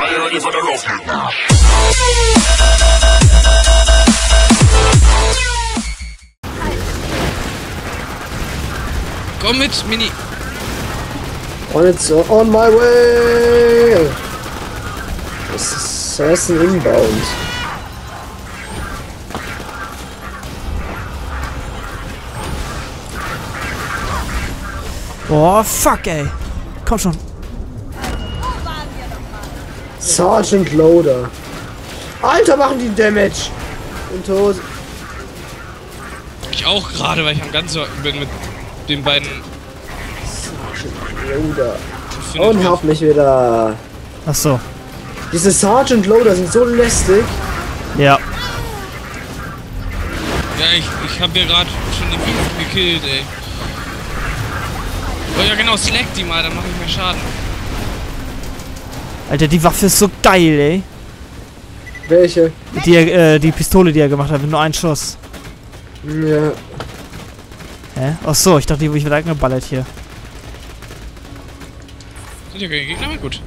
Komm mit, Mini. Und it's on my way. Das ist Assassin Inbound. Oh, fuck, ey. Komm schon. Sergeant Loader. Alter, machen die Damage. Und tot. Ich auch gerade, weil ich am ganzen bin mit den beiden. Sergeant Loader. Und helf mich wieder. Ach so. Diese Sergeant Loader sind so lästig. Ja. Ja, ich hab hier gerade schon die 5 gekillt, ey. Oh ja genau, slack die mal, dann mach ich mehr Schaden. Alter, die Waffe ist so geil, ey. Welche? Die Pistole, die er gemacht hat, mit nur einem Schuss. Ja. Hä? Ach so, ich dachte, ich werde angeballert hier. Sind ja keine Gegner? Gut.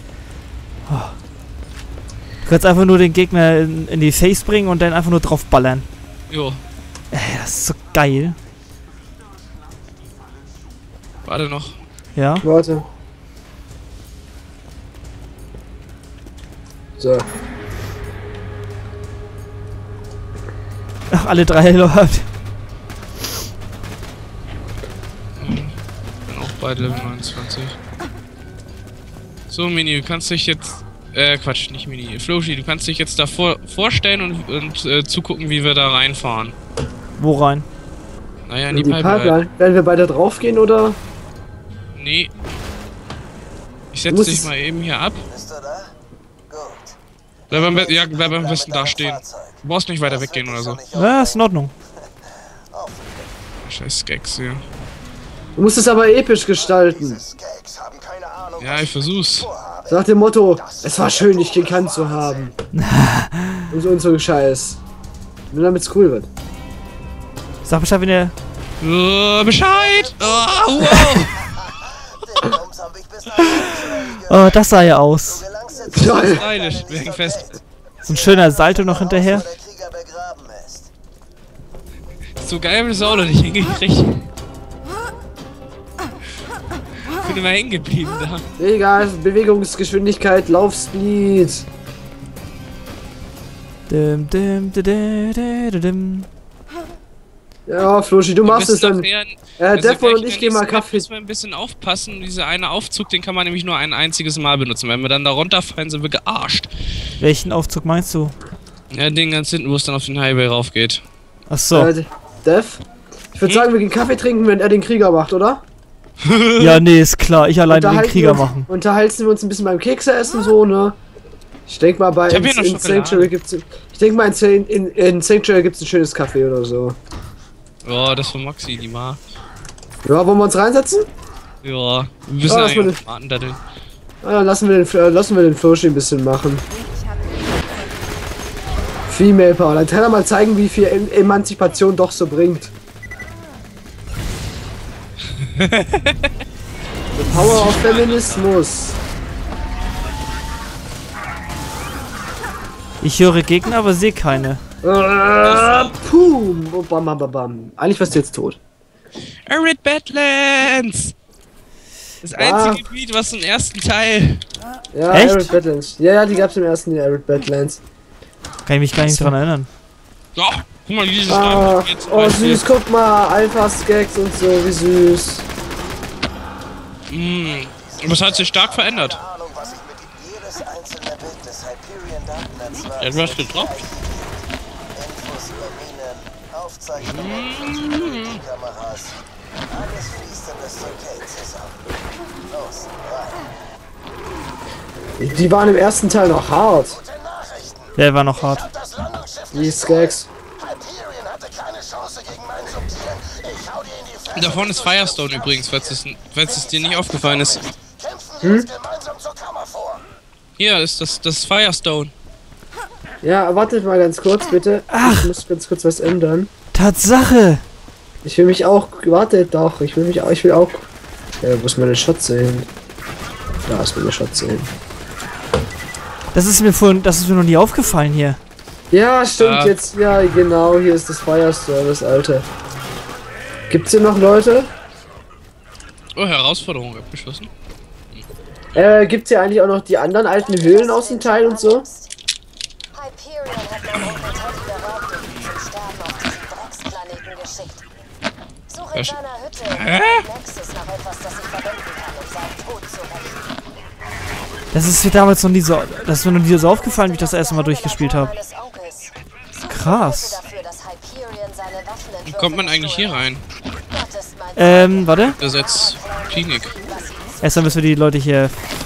Du kannst einfach nur den Gegner in die Face bringen und dann einfach nur drauf ballern. Jo. Ey, das ist so geil. Warte noch. Ja? Warte. So. Ach, alle 3 läuft. Bin auch beide Level 29. So, Mini, du kannst dich jetzt... Quatsch, nicht Mini. Floshi, du kannst dich jetzt da vorstellen und zugucken, wie wir da reinfahren. Wo rein? Naja, in In die die Pipeline. Pipeline. Werden wir beide draufgehen oder? Nee. Ich setze dich mal eben hier ab. Bist du da? Gut. Bleib am besten da stehen. Du brauchst nicht weiter weggehen oder so. Ja, ist in Ordnung. Scheiß Gags hier. Du musst es aber episch gestalten. Ja, ich versuch's. So nach dem Motto, es war schön, dich gekannt zu haben. und so Scheiß. Nur damit's cool wird. Sag Bescheid, wenn ihr... Bescheid! Oh, wow! Oh, das sah ja aus. Toll. Stylisch, wir hängen fest. So ein schöner Salto noch hinterher. So geil bist du auch noch nicht hingekriegt. Ich bin immer hängen geblieben da. Egal, Bewegungsgeschwindigkeit, Laufspeed. Ja, Floshi, du machst es dann. Defon und ich gehen mal Kaffee. Müssen wir ein bisschen aufpassen. Dieser eine Aufzug, den kann man nämlich nur ein einziges Mal benutzen. Wenn wir dann da runterfallen, sind wir gearscht. Welchen Aufzug meinst du? Ja, den ganz hinten, wo es dann auf den Highway rauf geht. Ach so. Def? Ich würde sagen, wir gehen Kaffee trinken, wenn er den Krieger macht, oder? Ja, nee, ist klar. Ich alleine den Krieger machen. Unterhalten wir uns ein bisschen beim Kekse essen, so, ne? Ich denke mal, in Sanctuary gibt's... Ich denke mal, in Sanctuary gibt's ein schönes Café oder so. Ja, das von Maxi, die mal. Ja, wollen wir uns reinsetzen? Ja, wir müssen eigentlich warten da drin. Ah, dann lassen wir den Floshi ein bisschen machen. Female Power. Dann kann er mal zeigen, wie viel Emanzipation doch so bringt. The Power of Feminismus. Ich höre Gegner, aber sehe keine. Pum. Oh, bam, bam, bam, bam. Eigentlich warst du jetzt tot. Arid Badlands! Das einzige Gebiet, was im ersten Teil. Ja, echt? Arid Badlands. Ja, die gab's im ersten Jahr, Arid Badlands. Kann ich mich gar nicht dran erinnern. So, guck mal, dieses oh, süß, guck mal. Alpha-Skags und so, wie süß. Aber es hat sich stark verändert. Ja, du hast gedroppt. Die waren im ersten Teil noch hart. Der war noch hart. Die Skags. Da vorne ist Firestone übrigens, falls es dir nicht aufgefallen ist. Hier ist das Firestone. Ja, wartet mal ganz kurz, bitte. Ach. Ich muss ganz kurz was ändern. Tatsache! Ich will mich auch... Wartet doch, ich will auch... Ja, wo ist meine Shotze hin? Da ist meine Shotze hin. Das ist mir noch nie aufgefallen hier. Ja, stimmt, jetzt, ja, genau, hier ist das Fire Service, Alter. Gibt's hier noch Leute? Oh, Herausforderung abgeschlossen. Gibt's hier eigentlich auch noch die anderen alten Höhlen aus dem Teil und so? Hyperion hat meinen Onkel Teddy beraubt und ihn zum Sterben auf diesen Drecksplaneten geschickt. Suche in seiner Hütte Nexus nach etwas, das ich verwenden kann, um seinen Tod zu rächen. Das ist mir damals noch nie so... Das ist mir noch nie so aufgefallen, wie ich das erste Mal durchgespielt habe. Krass. Wie kommt man eigentlich hier rein? Warte. Das ist jetzt Klinik. Erstmal müssen wir die Leute hier...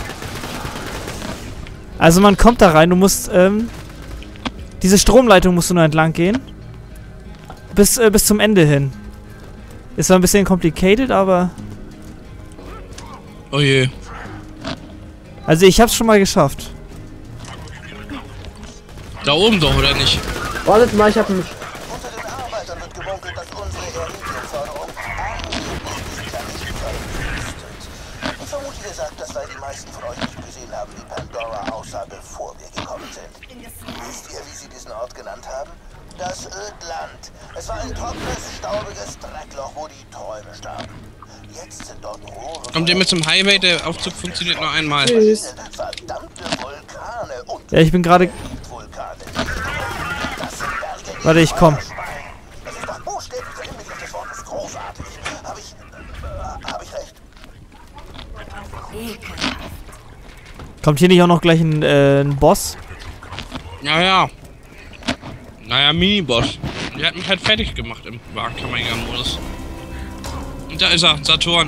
Also man kommt da rein, du musst, diese Stromleitung musst du nur entlang gehen. Bis zum Ende hin. Ist zwar ein bisschen complicated, aber... Oh je. Also ich hab's schon mal geschafft. Da oben doch, oder nicht? Wartet mal, ich hab einen... Unter den Arbeitern wird gemunkelt, dass unsere Iridium-Förderung ich vermute, ihr sagt das, weil die meisten von euch nicht gesehen haben, wie Pandora aussah, bevor wir gekommen sind. Wisst ihr, wie sie diesen Ort genannt haben? Das Ödland. Es war ein trockenes, staubiges Dreckloch, wo die Träume starben. Jetzt sind dort Rohre... Kommt ihr mit zum Highway? Der Aufzug funktioniert nur einmal. Tschüss. Verdammte Vulkane und Ja, ich bin gerade... Vulkane. Warte, ich komm. Das ist doch buchstäblich der Inbegriff des Wortes großartig. Hab ich recht? Kommt hier nicht auch noch gleich ein Boss? Ja. Naja, Mini-Boss. Der hat mich halt fertig gemacht im Wagenkammerjäger-Modus. Und da ist er, Saturn.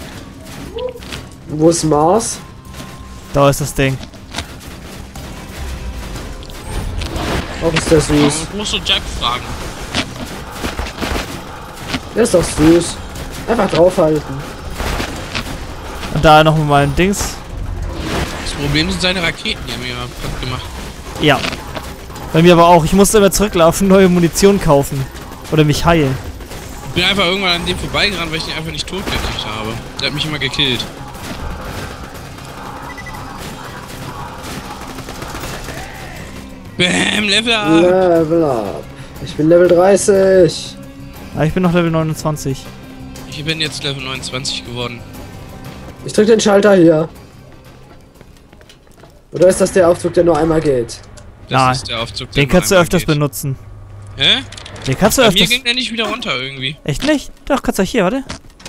Wo ist Mars? Da ist das Ding. Auch ist der süß. Man muss so Jack fragen. Der ist doch süß. Einfach draufhalten. Und da noch mal ein Dings. Das Problem sind seine Raketen, die haben mir immer platt gemacht. Ja. Bei mir aber auch. Ich musste immer zurücklaufen, neue Munition kaufen. Oder mich heilen. Ich bin einfach irgendwann an dem vorbeigerannt, weil ich den einfach nicht tot gekriegt habe. Der hat mich immer gekillt. Bam, Level up! Level up. Ich bin Level 30. Ah, ich bin noch Level 29. Ich bin jetzt Level 29 geworden. Ich drück den Schalter hier. Oder ist das der Aufzug, der nur einmal geht? Das ist der Aufzug, der Den kannst du nur öfters einmal geht. benutzen. Hä? Den kannst du Bei öfters... mir ging der nicht wieder runter irgendwie. Echt nicht? Doch, kannst du hier, warte.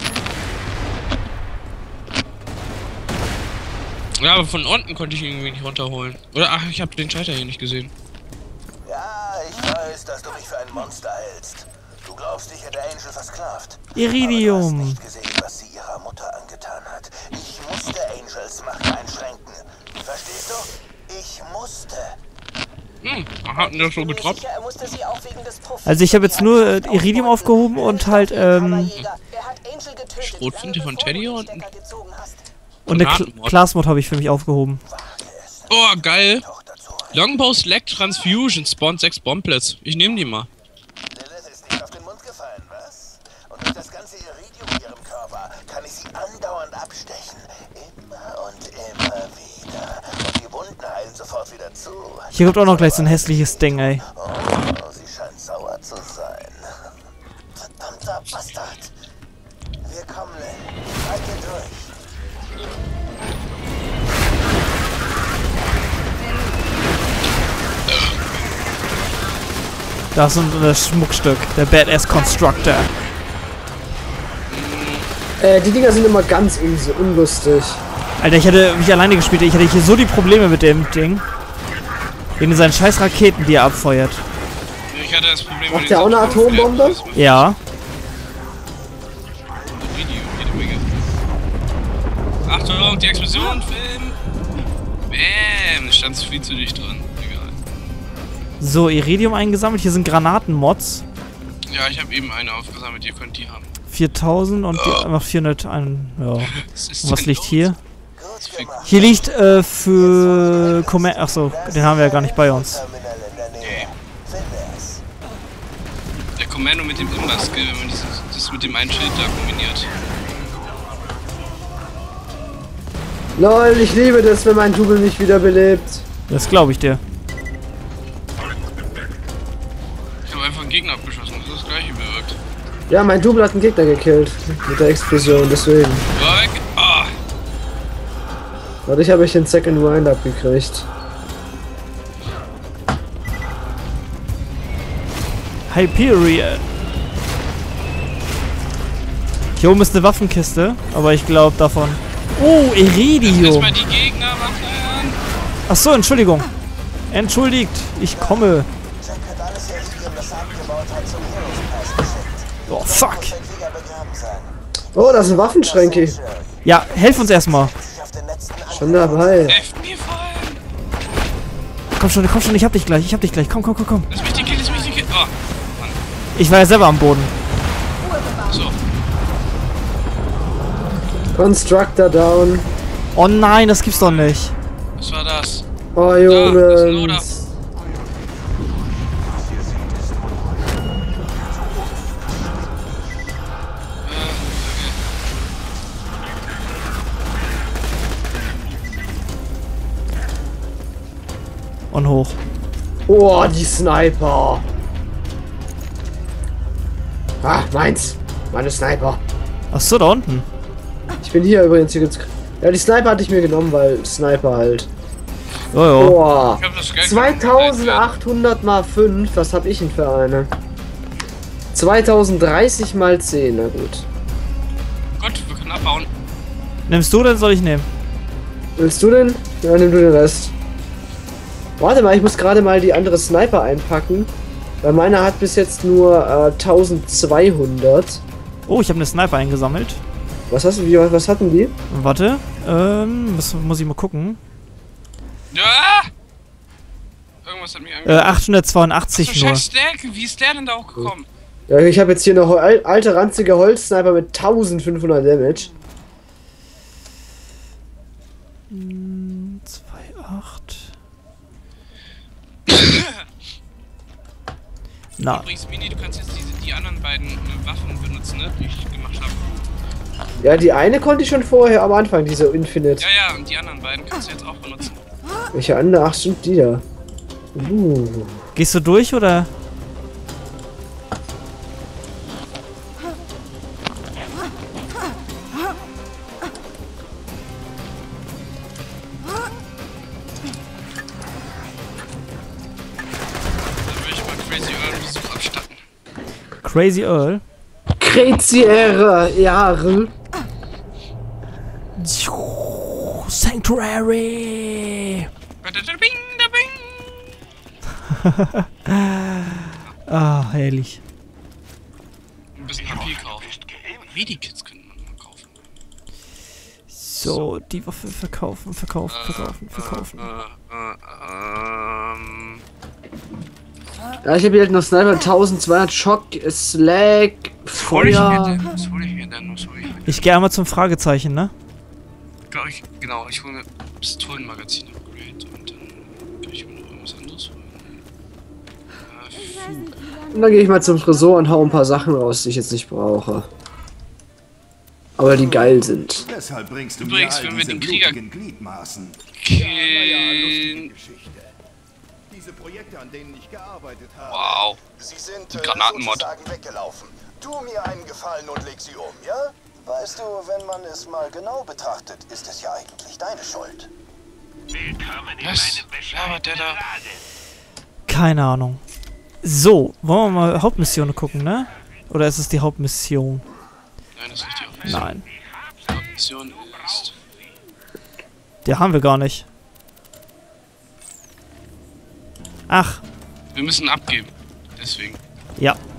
Ja, aber von unten konnte ich ihn irgendwie nicht runterholen. Oder, ach, ich habe den Schalter hier nicht gesehen. Ja, ich weiß, dass du mich für ein Monster hältst. Du glaubst, ich hätte Angel versklavt. Iridium. Aber du hast nicht gesehen, was sie ihrer Mutter angetan hat. Ich musste Angels Macht einschränken. Verstehst du? Ich musste. Hat ihn das so getroppt? Also ich habe jetzt nur Iridium aufgehoben und halt, Schrotflinte von Teddy und und eine Class-Mod habe ich für mich aufgehoben. Oh, geil. Longbow Slack Transfusion spawnt 6 Bomblets. Ich nehme die mal. Lilith ist nicht auf den Mund gefallen, was? Und durch das ganze Iridium in ihrem Körper kann ich sie andauernd abstechen. Immer und immer wieder. Und die Wunden heilen sofort wieder zu. Hier kommt auch noch gleich so ein hässliches Ding, ey. Oh, sie scheint sauer zu sein. Verdammter Bastard. Wir kommen, Lil. Halt ihr durch. Da ist so ein Schmuckstück. Der Badass Constructor. Die Dinger sind immer ganz unlustig. Alter, ich hätte mich alleine gespielt. Ich hatte hier so die Probleme mit dem Ding. Wegen seinen scheiß Raketen, die er abfeuert. Ich hatte das Problem Braucht der auch eine Atombombe? Ja. Achtung, die Explosion, Film! Bäm, stand viel zu dicht dran. Egal. So, Iridium eingesammelt. Hier sind Granatenmods. Ja, ich habe eben eine aufgesammelt, ihr könnt die haben. 4000 und die einfach 400 ein. Ja. Was liegt hier? Gut gemacht. Hier liegt für Achso, den haben wir ja gar nicht bei uns. Terminal in der Nähe. Finde es. Der Kommando mit dem Imba-Skill, wenn man das mit dem einen Schild da kombiniert. Lol, ich liebe das, wenn mein Double mich wiederbelebt. Das glaube ich dir. Ich habe einfach einen Gegner abgeschossen, das ist das gleiche bewirkt. Ja, mein Double hat einen Gegner gekillt. Mit der Explosion, deswegen. War weg! Ah! Dadurch habe ich den Second Wind abgekriegt. Hyperion. Hier oben ist eine Waffenkiste, aber ich glaube davon... Oh, Iridium. Erstmal die Gegner machen. Achso, Entschuldigung. Entschuldigt, ich komme. Jack hat alles Iridium, das er abgebaut hat, zum Heroes Pass geschickt. Oh, fuck. Der Krieger begraben sein. Oh, das sind Waffenschränke. Ja, helf uns erstmal. Sich auf den letzten Schon dabei. Helft mir vor allem! Komm schon, ich hab dich gleich, Komm. Lass mich den Kill, Oh, Mann. Ich war ja selber am Boden. So. Constructor down. Oh nein, das gibt's doch nicht. Was war das? Oh, Da, das ist ein Jungs. Und hoch. Oh, die Sniper. Ah, meins. Meine Sniper. Achso, da unten. Ich bin hier übrigens. Hier gibt's. Ja, die Sniper hatte ich mir genommen, weil Sniper halt. Jojo. Boah. Ich hab das Geld 2800 mal 5. Was hab ich denn für eine? 2030 mal 10. Na gut. Gott, wir können abbauen. Nimmst du oder soll ich nehmen? Willst du denn? Ja, nimm du den Rest. Warte mal, ich muss gerade mal die andere Sniper einpacken. Weil meine hat bis jetzt nur 1200. Oh, ich habe eine Sniper eingesammelt. Was hast du? Was hatten die? Warte. Muss ich mal gucken. Ja! Irgendwas hat mich angehört. 882 So nur. scheiß Stärke, wie ist der denn da auch gekommen? Ja, ich habe jetzt hier eine alte ranzige Holzsniper mit 1500 Damage. 2,8. Na, Übrigens, Mini, du kannst jetzt die anderen beiden Waffen benutzen, ne, die ich gemacht habe. Ja, die eine konnte ich schon vorher am Anfang, diese Infinite. Ja, und die anderen beiden kannst du jetzt auch benutzen. Welche andere? Ach, stimmt, die da. gehst du durch oder? Dann will ich mal Crazy Earl einen Besuch abstatten. Crazy Earl. Craziere Jahre. Sanctuary. Bing, da bing. Ah, herrlich. Ein bisschen HP kaufen. Medikits könnte man mal kaufen. So, die Waffe verkaufen. Ja, ich habe hier halt noch Sniper 1200 Schock, Slag, Was hol ich mir Feuer. denn? Was hol ich mir denn? Ich gehe einmal zum Fragezeichen, ne? Genau, ich hole mir Pistolenmagazin Upgrade und dann kann ich mir noch irgendwas anderes holen. Und dann gehe ich mal zum Tresor und hau ein paar Sachen raus, die ich jetzt nicht brauche. Aber die geil sind. Deshalb bringst du Übrigens, mir all wenn wir diese den Krieger blutigen Gliedmaßen. killen. Geschichte. Diese Projekte, an denen ich gearbeitet habe. Wow. Sie sind Granatenmod. sozusagen weggelaufen. Tu mir einen Gefallen und leg sie um, ja? Weißt du, wenn man es mal genau betrachtet, ist es ja eigentlich deine Schuld. Was labert der da? Keine Ahnung. So, wollen wir mal Hauptmission gucken, ne? Oder ist es die Hauptmission? Nein, das ist nicht die Hauptmission. Nein. Die Hauptmission ist... Die haben wir gar nicht. Ach, Wir müssen abgeben. Deswegen. ja.